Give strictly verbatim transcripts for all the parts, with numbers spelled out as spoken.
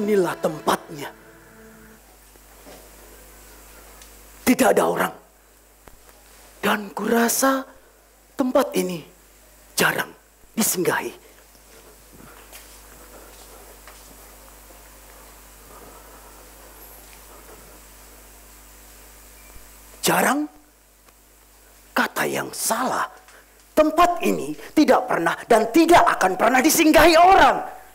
Inilah tempatnya. Tidak ada orang. Dan kurasa tempat ini jarang disinggahi. Jarang? Kata yang salah. Tempat ini tidak pernah dan tidak akan pernah disinggahi orang.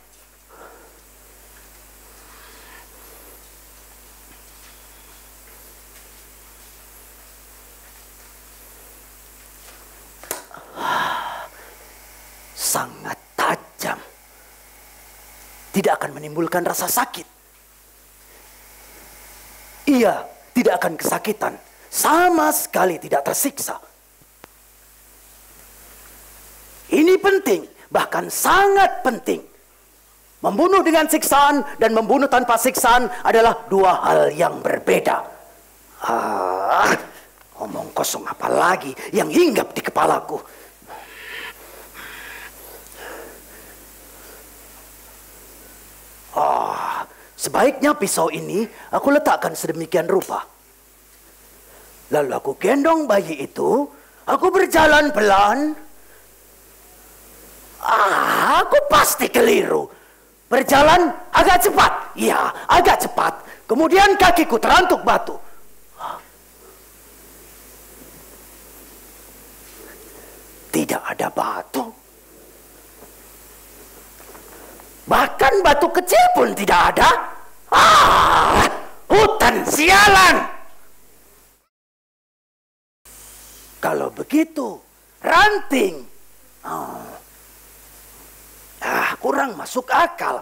Sangat tajam. Tidak akan menimbulkan rasa sakit. Ia tidak akan kesakitan. Sama sekali tidak tersiksa. Ini penting, bahkan sangat penting. Membunuh dengan siksaan dan membunuh tanpa siksaan adalah dua hal yang berbeda. Ah, omong kosong apa lagi yang hinggap di kepalaku. Ah, sebaiknya pisau ini aku letakkan sedemikian rupa. Lalu aku gendong bayi itu, aku berjalan pelan. Ah, aku pasti keliru. Berjalan agak cepat. Ya, agak cepat. Kemudian kakiku terantuk batu. Tidak ada batu. Bahkan batu kecil pun tidak ada. Ah, hutan sialan. Kalau begitu, ranting. Oh. Ah, kurang masuk akal.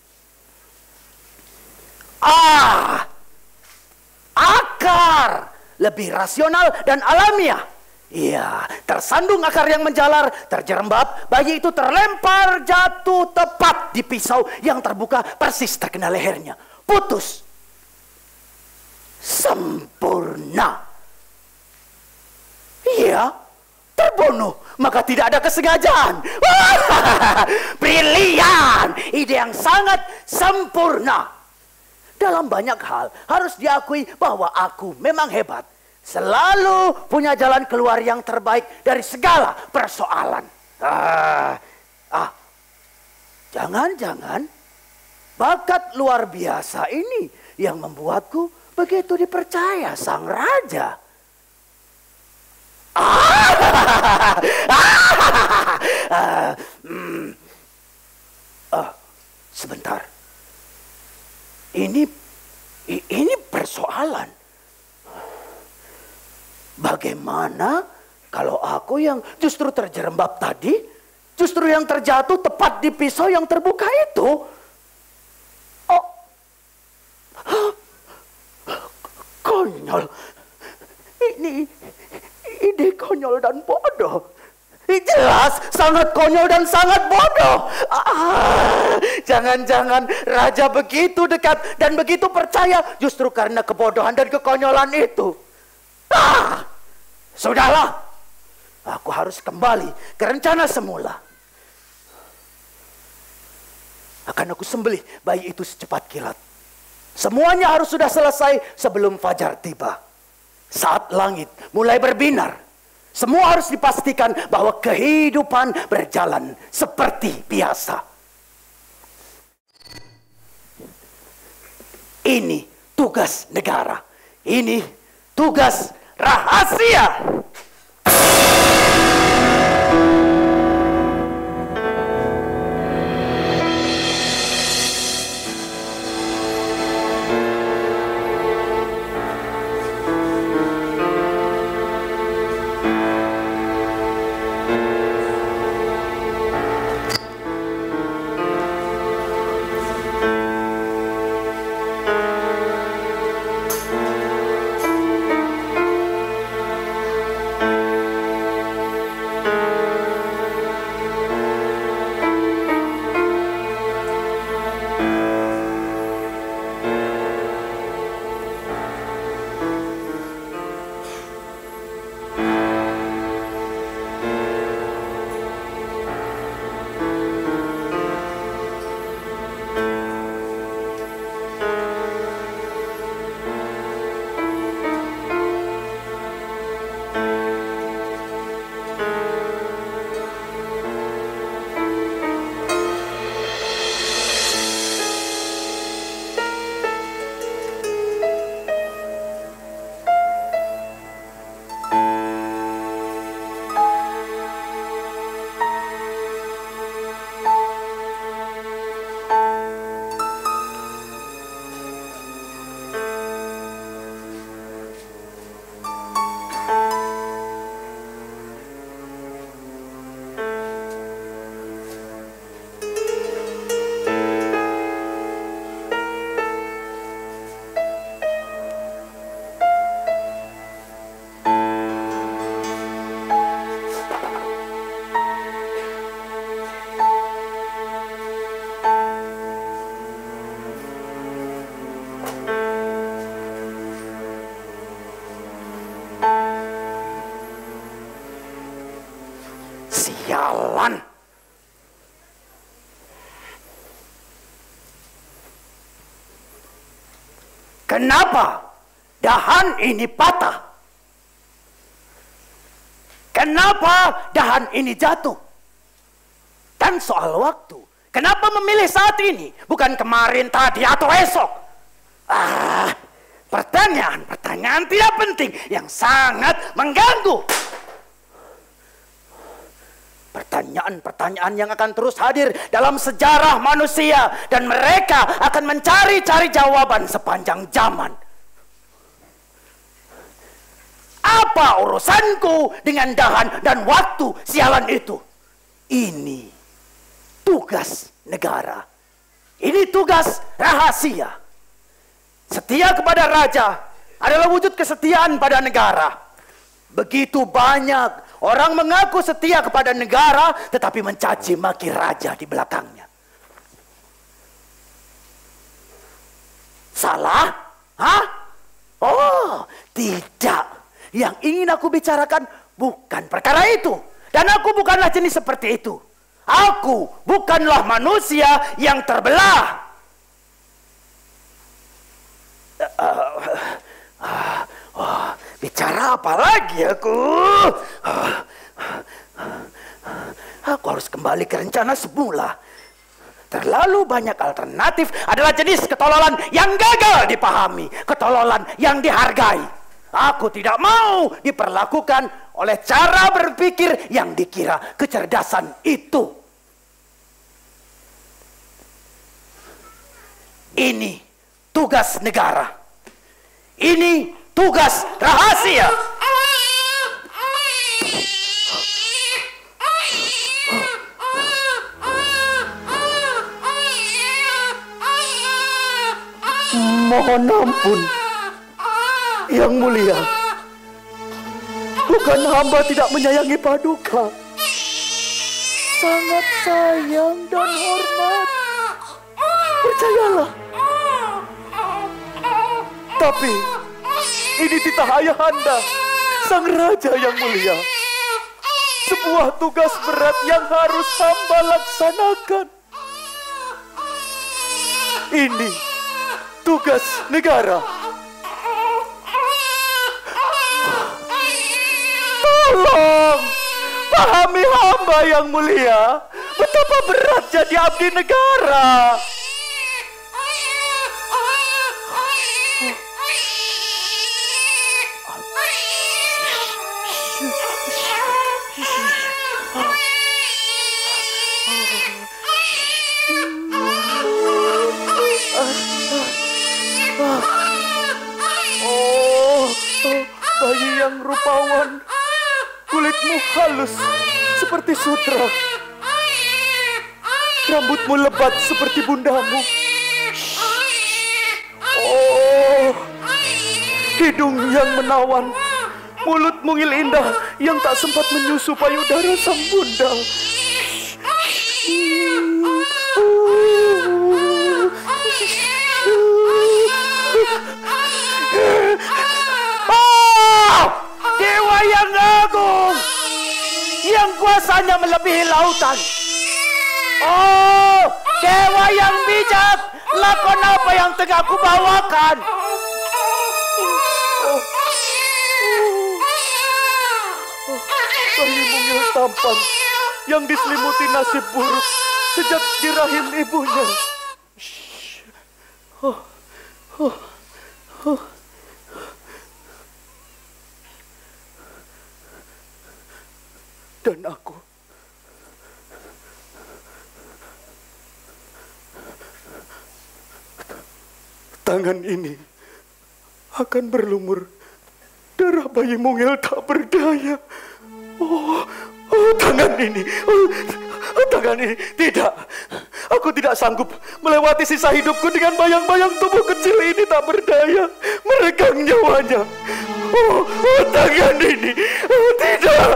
Ah, akar. Lebih rasional dan alamiah. Iya, tersandung akar yang menjalar, terjerembab, bayi itu terlempar jatuh tepat di pisau yang terbuka persis terkena lehernya. Putus. Sempurna. Iya, terbunuh, maka tidak ada kesengajaan. Brilian, ide yang sangat sempurna. Dalam banyak hal harus diakui bahwa aku memang hebat. Selalu punya jalan keluar yang terbaik dari segala persoalan. Ah, ah, jangan-jangan bakat luar biasa ini yang membuatku begitu dipercaya sang raja. Ah, ah, hmm. ah, sebentar. Ini, ini persoalan. Bagaimana kalau aku yang justru terjerembab tadi, justru yang terjatuh tepat di pisau yang terbuka itu? Oh, konyol. Ini ide konyol dan bodoh. Jelas sangat konyol dan sangat bodoh. Jangan-jangan ah, raja begitu dekat dan begitu percaya justru karena kebodohan dan kekonyolan itu. Ah, sudahlah. Aku harus kembali ke rencana semula. Akan aku sembelih bayi itu secepat kilat. Semuanya harus sudah selesai sebelum fajar tiba. Saat langit mulai berbinar, semua harus dipastikan bahwa kehidupan berjalan seperti biasa. Ini tugas negara. Ini tugas rahasia. Kenapa dahan ini patah? Kenapa dahan ini jatuh? Dan soal waktu, kenapa memilih saat ini, bukan kemarin, tadi, atau esok? Ah, pertanyaan-pertanyaan tidak penting yang sangat mengganggu. Pertanyaan-pertanyaan yang akan terus hadir dalam sejarah manusia, dan mereka akan mencari-cari jawaban sepanjang zaman. Apa urusanku dengan dahan dan waktu sialan itu? Ini tugas negara. Ini tugas rahasia. Setia kepada raja adalah wujud kesetiaan pada negara. Begitu banyak orang mengaku setia kepada negara, tetapi mencaci maki raja di belakangnya. Salah? Hah? Oh, tidak. Yang ingin aku bicarakan bukan perkara itu. Dan aku bukanlah jenis seperti itu. Aku bukanlah manusia yang terbelah. Uh, uh, uh, bicara apa lagi aku? Uh, aku harus kembali ke rencana semula. Terlalu banyak alternatif adalah jenis ketololan yang gagal dipahami, ketololan yang dihargai. Aku tidak mau diperlakukan oleh cara berpikir yang dikira kecerdasan itu. Ini tugas negara. Ini tugas rahasia. Mohon ampun, Yang Mulia. Bukan hamba tidak menyayangi Paduka. Sangat sayang dan hormat. Percayalah. Tapi ini titah ayahanda, sang raja yang mulia. Sebuah tugas berat yang harus hamba laksanakan. Ini tugas negara. Tolong pahami hamba yang mulia, betapa berat jadi abdi negara. Oh, bayi yang rupawan, kulitmu halus seperti sutra, rambutmu lebat seperti bundamu. Oh, hidung yang menawan, mulut mungil indah yang tak sempat menyusu payudara sang bunda. Oh, dewa yang agung, yang kuasanya melebihi lautan. Oh, dewa yang bijak, lakon apa yang tengah aku bawakan? Oh, oh, bayi mungil tampan yang diselimuti nasib buruk sejak di rahim ibunya. Oh, oh, oh. Dan aku tangan ini akan berlumur darah bayi mungil tak berdaya. Oh, oh tangan ini, oh, oh, tangan ini, tidak. Aku tidak sanggup melewati sisa hidupku dengan bayang-bayang tubuh kecil ini tak berdaya meregang nyawanya. Oh, oh tangan ini, oh, tidak.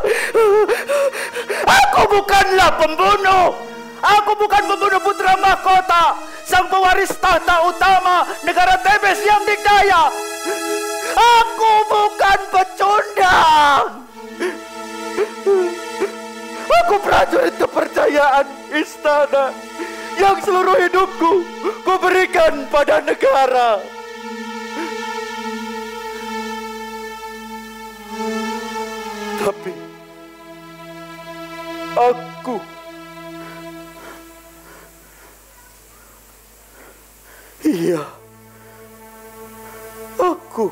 Aku bukanlah pembunuh. Aku bukan pembunuh putra mahkota, sang pewaris tahta utama negara Tebes yang dikdaya. Aku bukan pecundang. Aku prajurit kepercayaan istana yang seluruh hidupku ku berikan pada negara. Tetapi aku iya, aku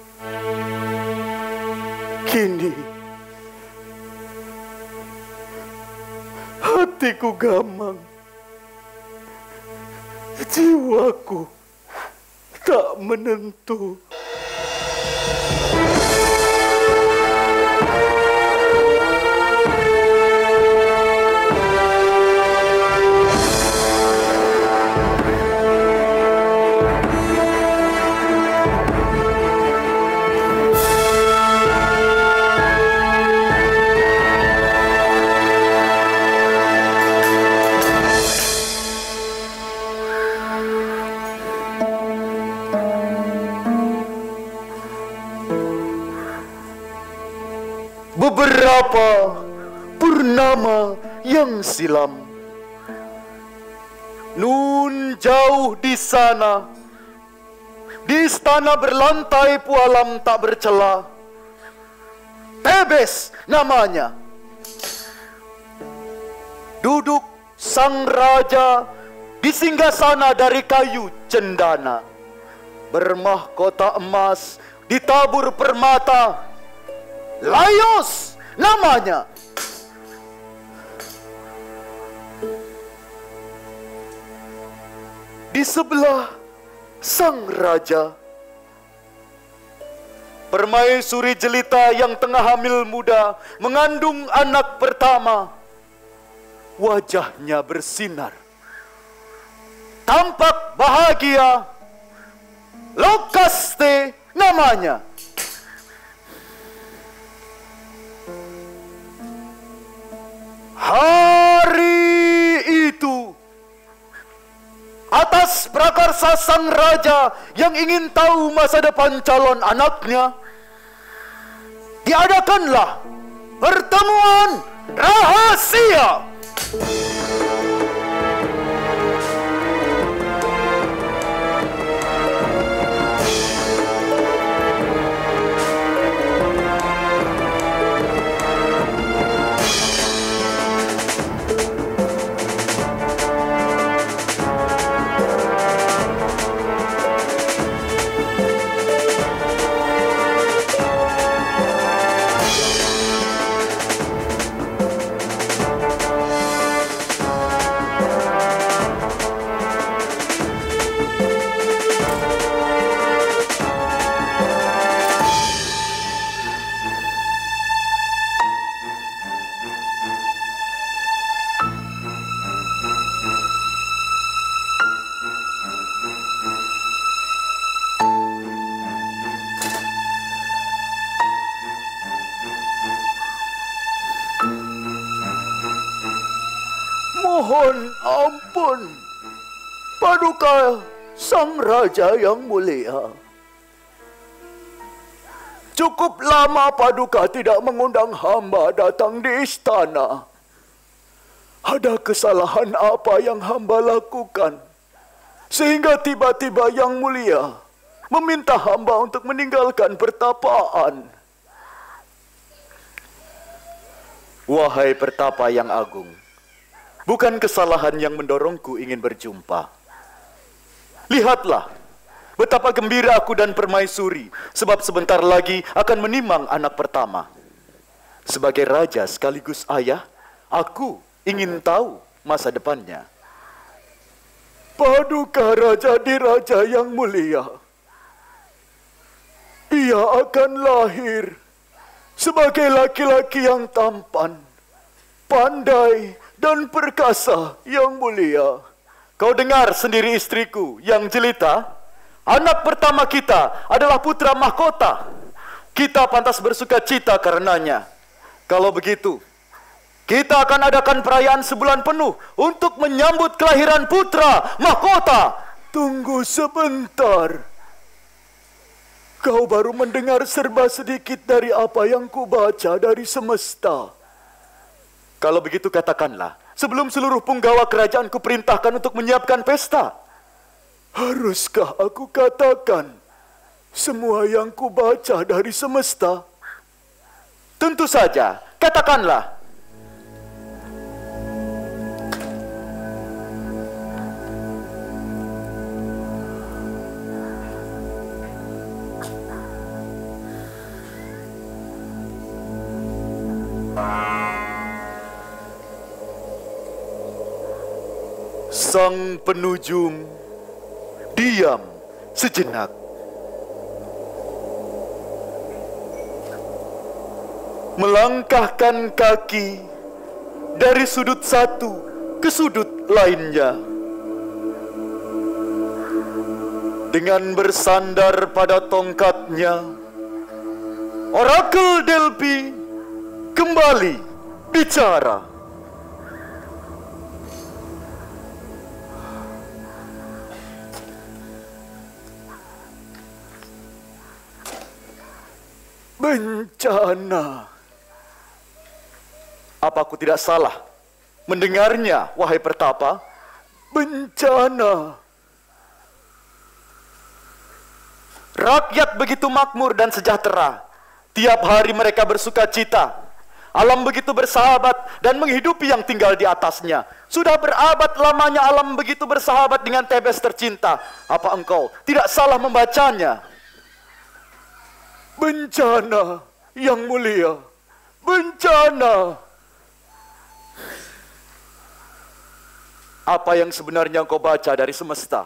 kini hatiku gamang, jiwaku tak menentu. Beberapa purnama yang silam, nun jauh di sana, di istana berlantai pualam tak bercela, Tebes namanya. Duduk sang raja di singgasana dari kayu cendana, bermahkota emas ditabur permata, Laios namanya. Di sebelah sang raja, permaisuri jelita yang tengah hamil muda mengandung anak pertama. Wajahnya bersinar, tampak bahagia. Lokaste namanya. Hari itu, atas prakarsa sang raja yang ingin tahu masa depan calon anaknya, diadakanlah pertemuan rahasia. Mohon ampun, Paduka Sang Raja yang mulia. Cukup lama Paduka tidak mengundang hamba datang di istana. Ada kesalahan apa yang hamba lakukan, sehingga tiba-tiba yang mulia meminta hamba untuk meninggalkan pertapaan? Wahai pertapa yang agung, bukan kesalahan yang mendorongku ingin berjumpa. Lihatlah betapa gembira aku dan permaisuri, sebab sebentar lagi akan menimang anak pertama. Sebagai raja sekaligus ayah, aku ingin tahu masa depannya. Paduka Raja Diraja yang mulia, ia akan lahir sebagai laki-laki yang tampan, pandai, dan perkasa yang mulia. Kau dengar sendiri istriku yang jelita, anak pertama kita adalah putra mahkota. Kita pantas bersuka cita karenanya. Kalau begitu, kita akan adakan perayaan sebulan penuh untuk menyambut kelahiran putra mahkota. Tunggu sebentar. Kau baru mendengar serba sedikit dari apa yang kubaca dari semesta. Kalau begitu katakanlah, sebelum seluruh punggawa kerajaan kuperintahkan untuk menyiapkan pesta. Haruskah aku katakan semua yang kubaca dari semesta? Tentu saja, katakanlah. Sang penujung diam sejenak. Melangkahkan kaki dari sudut satu ke sudut lainnya. Dengan bersandar pada tongkatnya, Orakel Delphi kembali bicara. Bencana. Apa aku tidak salah mendengarnya, wahai Pertapa? Bencana. Rakyat begitu makmur dan sejahtera. Tiap hari mereka bersuka cita. Alam begitu bersahabat dan menghidupi yang tinggal di atasnya. Sudah berabad lamanya alam begitu bersahabat dengan Tebes tercinta. Apa engkau tidak salah membacanya? Bencana, yang mulia. Bencana. Apa yang sebenarnya engkau baca dari semesta?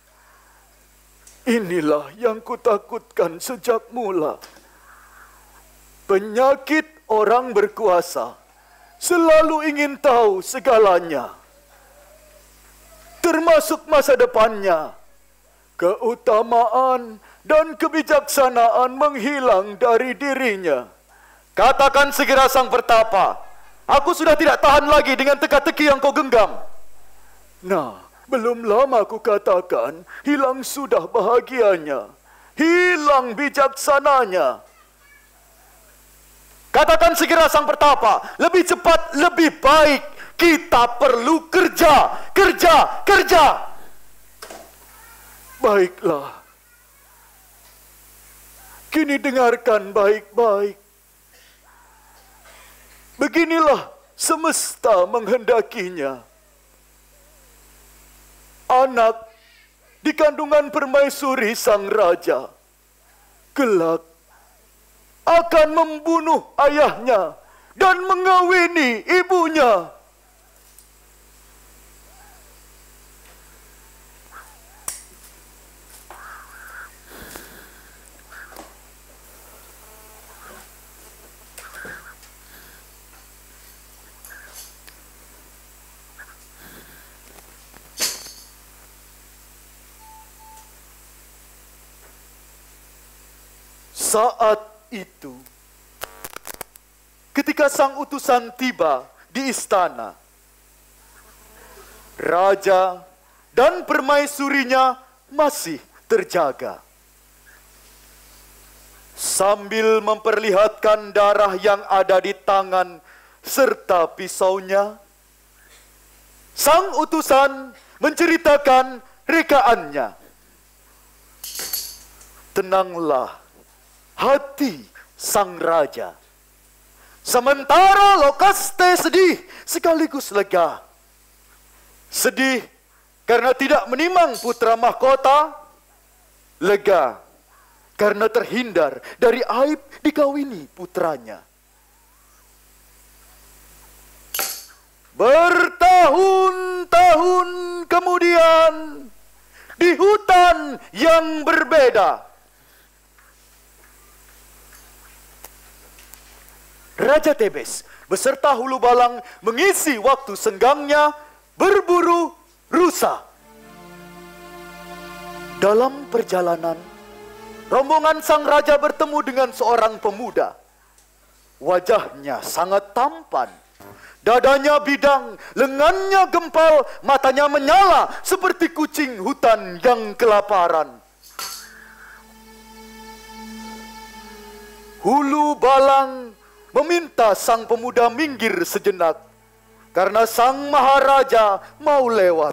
Inilah yang kutakutkan sejak mula. Penyakit orang berkuasa selalu ingin tahu segalanya, termasuk masa depannya. Keutamaan dan kebijaksanaan menghilang dari dirinya. Katakan segera sang Pertapa, aku sudah tidak tahan lagi dengan teka-teki yang kau genggam. Nah, belum lama aku katakan, hilang sudah bahagianya, hilang bijaksananya. Katakan segera sang Pertapa, lebih cepat, lebih baik. Kita perlu kerja, kerja, kerja. Baiklah. Kini dengarkan baik-baik. Beginilah semesta menghendakinya. Anak di kandungan permaisuri sang raja kelak akan membunuh ayahnya dan mengawini ibunya. Saat itu, ketika sang utusan tiba di istana, raja dan permaisurinya masih terjaga. Sambil memperlihatkan darah yang ada di tangan serta pisaunya, sang utusan menceritakan rekaannya. Tenanglah hati sang raja. Sementara Lokaste sedih sekaligus lega. Sedih karena tidak menimang putra mahkota. Lega karena terhindar dari aib dikawini putranya. Bertahun-tahun kemudian, di hutan yang berbeda, Raja Tebes beserta Hulu Balang mengisi waktu senggangnya berburu rusa. Dalam perjalanan, rombongan sang raja bertemu dengan seorang pemuda. Wajahnya sangat tampan, dadanya bidang, lengannya gempal, matanya menyala seperti kucing hutan yang kelaparan. Hulu Balang meminta sang pemuda minggir sejenak karena sang maharaja mau lewat.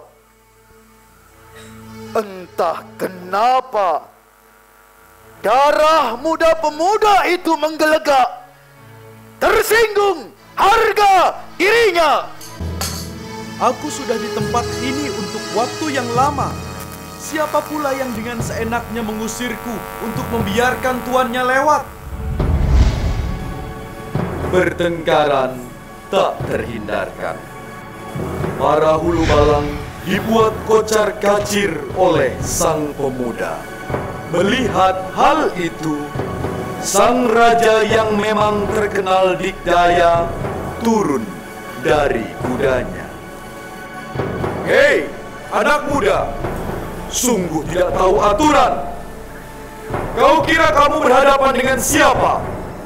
Entah kenapa darah muda pemuda itu menggelegak. tersinggung harga dirinya. Aku sudah di tempat ini untuk waktu yang lama. Siapa pula yang dengan seenaknya mengusirku untuk membiarkan tuannya lewat? Pertengkaran tak terhindarkan. Para hulu balang dibuat kocar kacir oleh sang pemuda. Melihat hal itu, sang raja yang memang terkenal dikdaya turun dari kudanya. Hei, anak muda, sungguh tidak tahu aturan. Kau kira kamu berhadapan dengan siapa?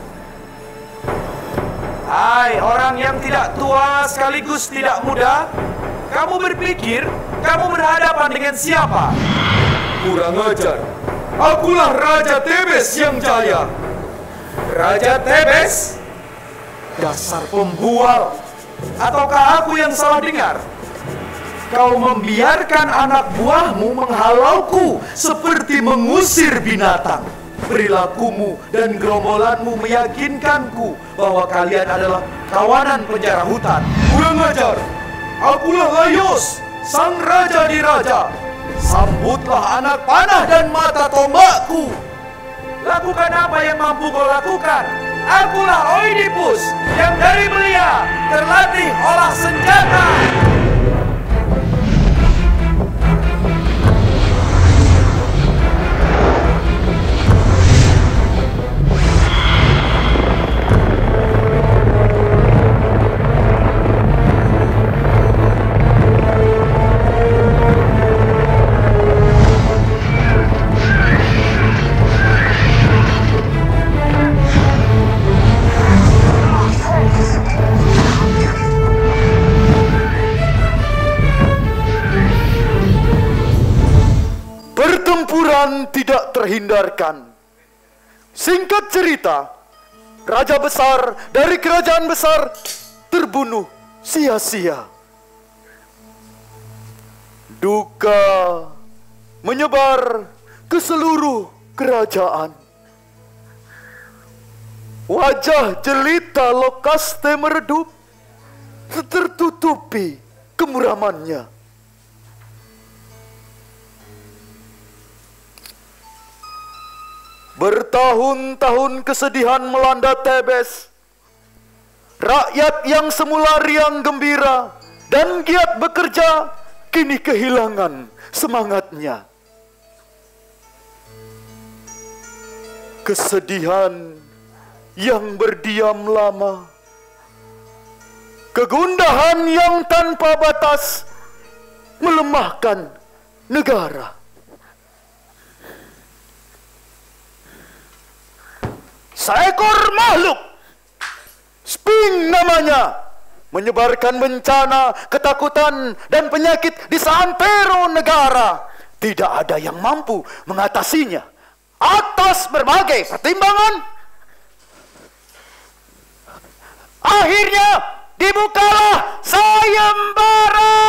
Hai orang yang tidak tua sekaligus tidak muda, kamu berpikir kamu berhadapan dengan siapa? Kurang ajar. Akulah Raja Tebes yang jaya. Raja Tebes? Dasar pembual. Ataukah aku yang salah dengar? Kau membiarkan anak buahmu menghalauku seperti mengusir binatang. Perilakumu dan gerombolanmu meyakinkanku bahwa kalian adalah kawanan penjara hutan. Kurang ajar. Akulah Layos, sang raja di raja. Sambutlah anak panah dan mata tombakku. Lakukan apa yang mampu kau lakukan. Akulah Oidipus yang dari belia terlatih olah senjata. Pertempuran tidak terhindarkan. Singkat cerita, raja besar dari kerajaan besar terbunuh sia-sia. Duka menyebar ke seluruh kerajaan. Wajah jelita Lokaste meredup, tertutupi kemuramannya. Bertahun-tahun kesedihan melanda Tebes. Rakyat yang semula riang gembira dan giat bekerja, kini kehilangan semangatnya. Kesedihan yang berdiam lama, kegundahan yang tanpa batas melemahkan negara. Seekor makhluk, Sphinx namanya, menyebarkan bencana, ketakutan, dan penyakit di seantero negara. Tidak ada yang mampu mengatasinya. Atas berbagai pertimbangan, akhirnya dibukalah sayembara.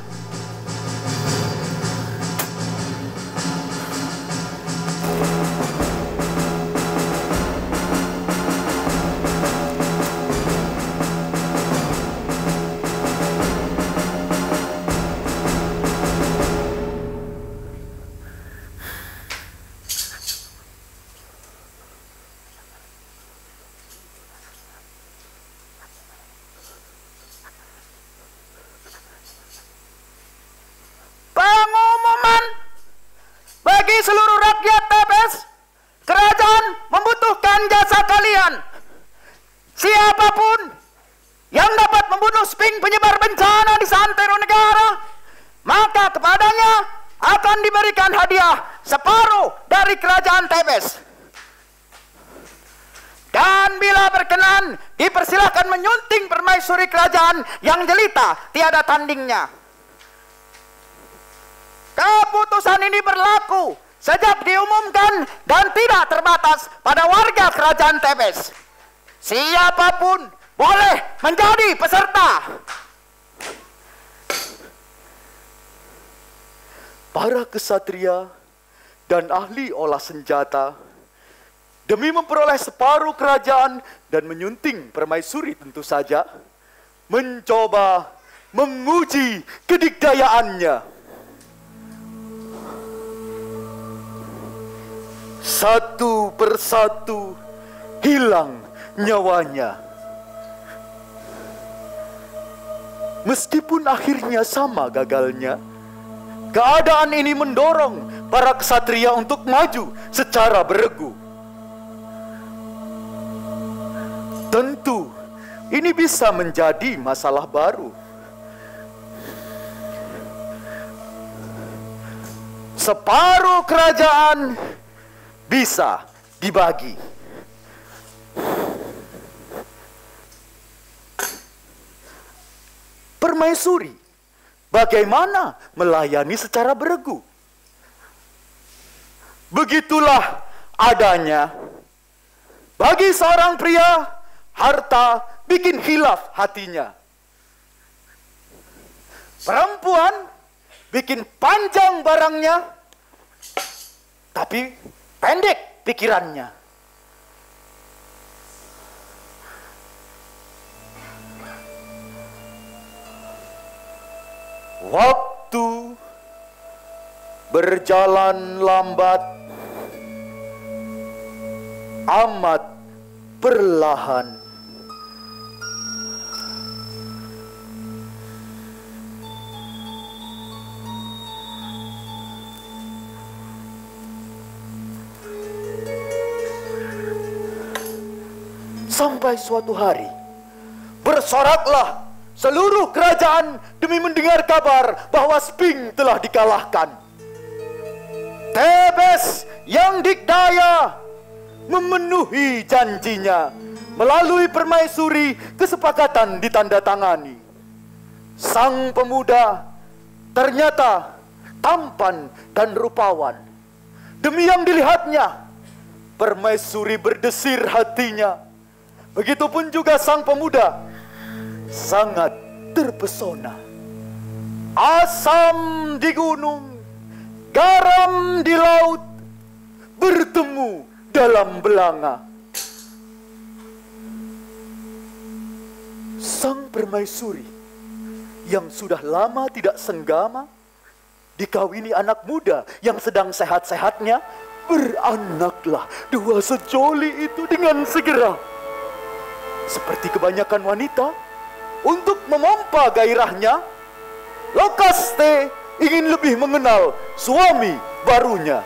Bagi seluruh rakyat Tebes, kerajaan membutuhkan jasa kalian. Siapapun yang dapat membunuh Sphinx penyebar bencana di seantero negara, maka kepadanya akan diberikan hadiah separuh dari kerajaan Tebes. Dan bila berkenan, dipersilahkan menyunting permaisuri kerajaan yang jelita tiada tandingnya. Keputusan ini berlaku sejak diumumkan dan tidak terbatas pada warga kerajaan Tebes. Siapapun boleh menjadi peserta. Para kesatria dan ahli olah senjata demi memperoleh separuh kerajaan dan menyunting permaisuri tentu saja, mencoba menguji kedikdayaannya. Satu persatu hilang nyawanya. Meskipun akhirnya sama gagalnya, keadaan ini mendorong para ksatria untuk maju secara beregu. Tentu, ini bisa menjadi masalah baru. Separuh kerajaan bisa dibagi. Permaisuri bagaimana melayani secara beregu? Begitulah adanya. Bagi seorang pria, harta bikin khilaf hatinya. Perempuan bikin panjang barangnya, tapi pendek pikirannya. Waktu berjalan lambat, amat perlahan. Sampai suatu hari, bersoraklah seluruh kerajaan demi mendengar kabar bahwa Sphinx telah dikalahkan. Thebes yang dikdaya memenuhi janjinya. Melalui permaisuri, kesepakatan ditandatangani. Sang pemuda ternyata tampan dan rupawan. Demi yang dilihatnya, permaisuri berdesir hatinya. Begitupun juga sang pemuda sangat terpesona. Asam di gunung, garam di laut, bertemu dalam belanga. Sang permaisuri yang sudah lama tidak senggama dikawini anak muda yang sedang sehat-sehatnya, beranaklah dua sejoli itu dengan segera. Seperti kebanyakan wanita, untuk memompa gairahnya, Lokaste ingin lebih mengenal suami barunya.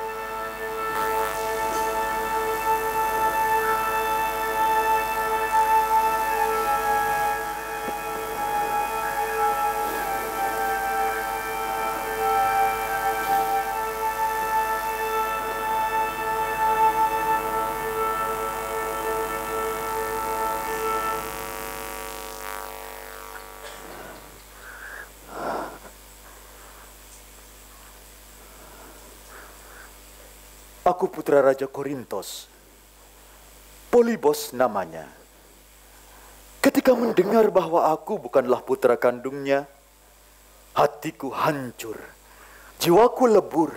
Aku putra Raja Korintos, Polybos namanya. Ketika mendengar bahwa aku bukanlah putra kandungnya, hatiku hancur, jiwaku lebur.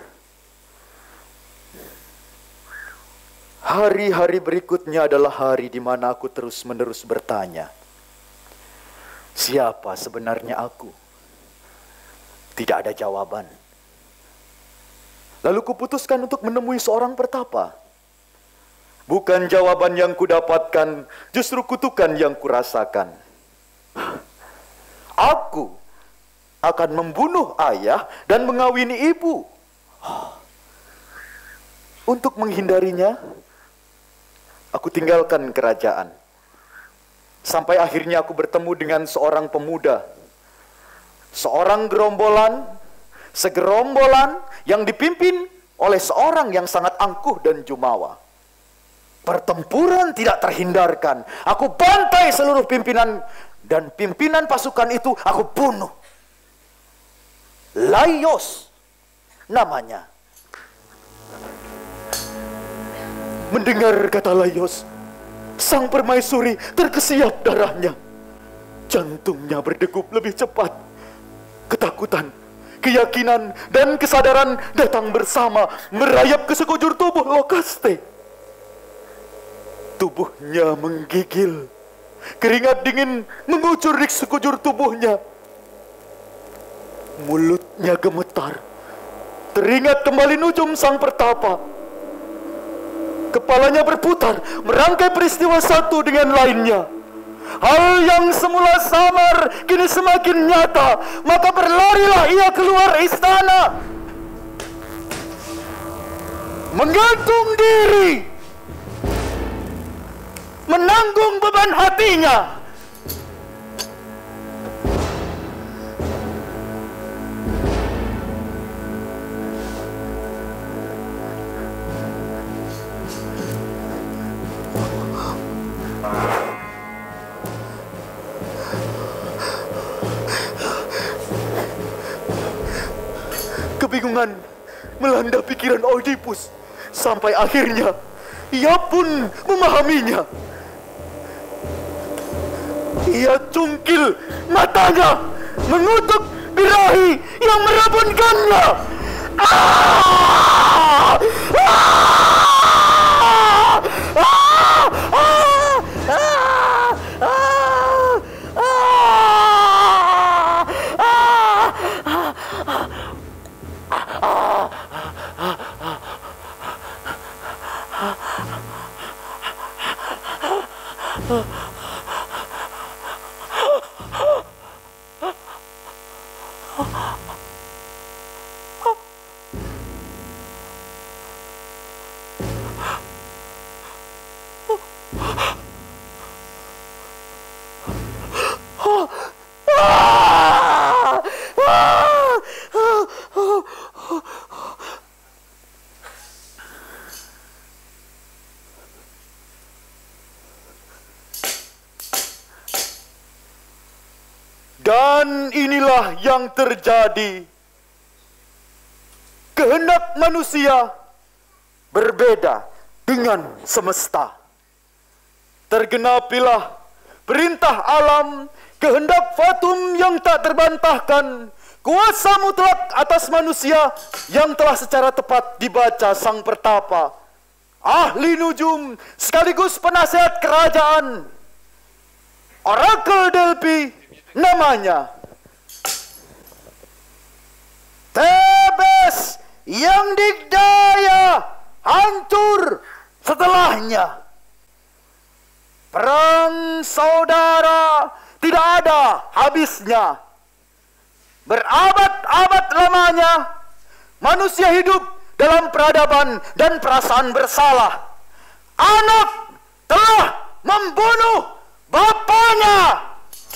Hari-hari berikutnya adalah hari di mana aku terus-menerus bertanya, siapa sebenarnya aku? Tidak ada jawaban. Lalu kuputuskan untuk menemui seorang pertapa. Bukan jawaban yang kudapatkan, justru kutukan yang kurasakan. Aku akan membunuh ayah dan mengawini ibu. Untuk menghindarinya, aku tinggalkan kerajaan. Sampai akhirnya aku bertemu dengan seorang pemuda. Seorang gerombolan, segerombolan yang dipimpin oleh seorang yang sangat angkuh dan jumawa. Pertempuran tidak terhindarkan. Aku bantai seluruh pimpinan dan pimpinan pasukan itu aku bunuh. Laios namanya. Mendengar kata Laios, sang permaisuri terkesiap darahnya. Jantungnya berdegup lebih cepat. Ketakutan, keyakinan, dan kesadaran datang bersama merayap ke sekujur tubuh Lokaste. Tubuhnya menggigil. Keringat dingin mengucur di sekujur tubuhnya. Mulutnya gemetar. Teringat kembali nujum sang pertapa. Kepalanya berputar, merangkai peristiwa satu dengan lainnya. Hal yang semula samar kini semakin nyata. Maka berlarilah ia keluar istana, menggantung diri, menanggung beban hatinya. Kebingungan melanda pikiran Oedipus, sampai akhirnya ia pun memahaminya. Ia cungkil matanya, mengutuk birahi yang merabunkannya. Ah! Ah! Ah! Ah! Dan inilah yang terjadi. Kehendak manusia berbeda dengan semesta. Tergenapilah perintah alam, kehendak fatum yang tak terbantahkan, kuasa mutlak atas manusia yang telah secara tepat dibaca sang pertapa, ahli nujum sekaligus penasehat kerajaan, Orakel Delphi namanya. Tebes yang dikdaya hancur setelahnya. Perang saudara tidak ada habisnya. Berabad-abad lamanya manusia hidup dalam peradaban dan perasaan bersalah. Anak telah membunuh bapaknya.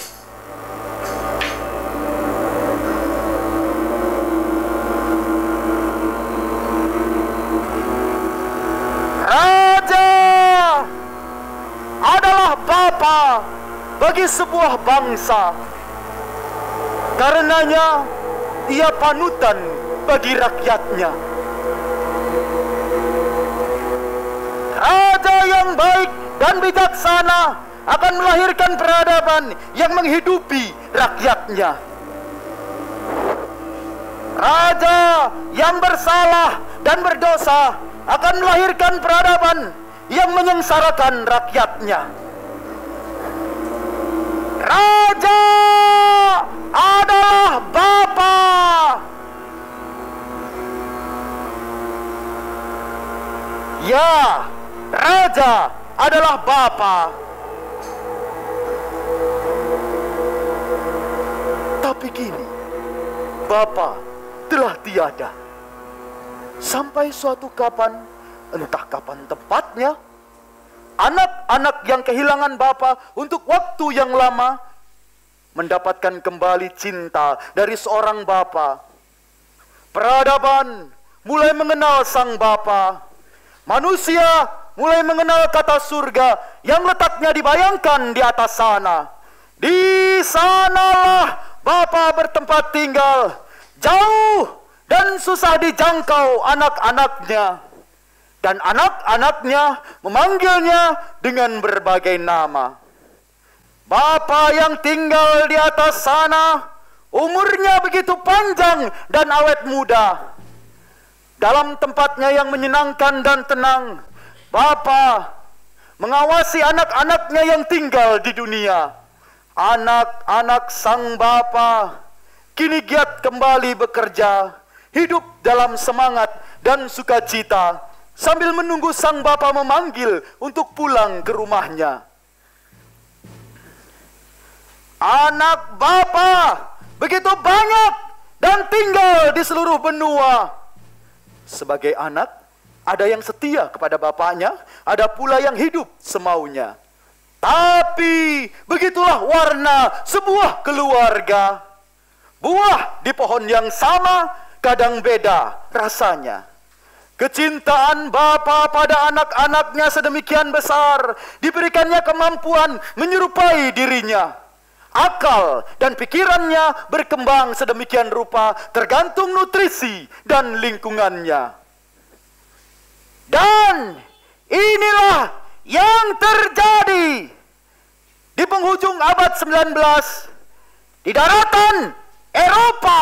Raja adalah bapa bagi sebuah bangsa. Karenanya ia panutan bagi rakyatnya. Raja yang baik dan bijaksana akan melahirkan peradaban yang menghidupi rakyatnya. Raja yang bersalah dan berdosa akan melahirkan peradaban yang menyengsarakan rakyatnya. Raja adalah bapa. Ya, raja adalah bapa. Tapi kini bapa telah tiada. Sampai suatu kapan, entah kapan tepatnya, anak-anak yang kehilangan bapa untuk waktu yang lama mendapatkan kembali cinta dari seorang bapa. Peradaban mulai mengenal sang bapa. Manusia mulai mengenal kata surga yang letaknya dibayangkan di atas sana. Di sanalah bapa bertempat tinggal, jauh dan susah dijangkau anak-anaknya. Dan anak-anaknya memanggilnya dengan berbagai nama. Bapa yang tinggal di atas sana, umurnya begitu panjang dan awet muda. Dalam tempatnya yang menyenangkan dan tenang, bapa mengawasi anak-anaknya yang tinggal di dunia. Anak-anak sang bapa kini giat kembali bekerja, hidup dalam semangat dan sukacita, sambil menunggu sang bapa memanggil untuk pulang ke rumahnya. Anak bapa begitu banyak dan tinggal di seluruh benua. Sebagai anak, ada yang setia kepada bapaknya, ada pula yang hidup semaunya. Tapi begitulah warna sebuah keluarga. Buah di pohon yang sama, kadang beda rasanya. Kecintaan bapa pada anak-anaknya sedemikian besar, diberikannya kemampuan menyerupai dirinya. Akal dan pikirannya berkembang sedemikian rupa, tergantung nutrisi dan lingkungannya. Dan inilah yang terjadi di penghujung abad sembilan belas di daratan Eropa.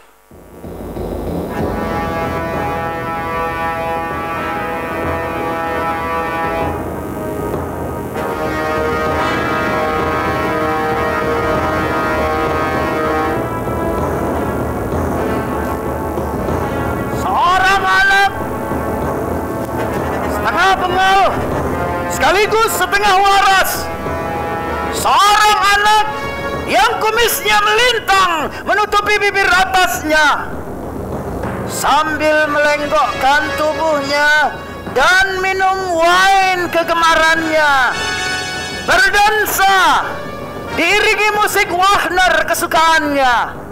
Seorang anak setengah bengal sekaligus setengah waras. Seorang anak yang kumisnya melintang menutupi bibir atasnya, sambil melenggokkan tubuhnya dan minum wine kegemarannya, berdansa diiringi musik Wagner kesukaannya.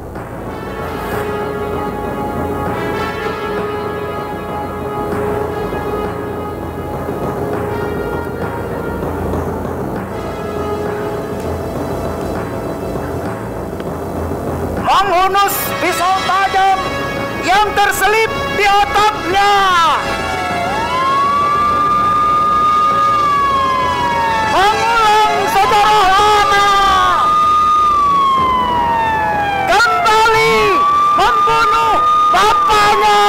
Menghunus pisau tajam yang terselip di otaknya. Mengulang sejarah lama. Kembali membunuh bapaknya.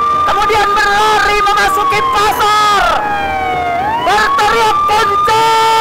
Kemudian berlari memasuki pasar, berteriak kencang.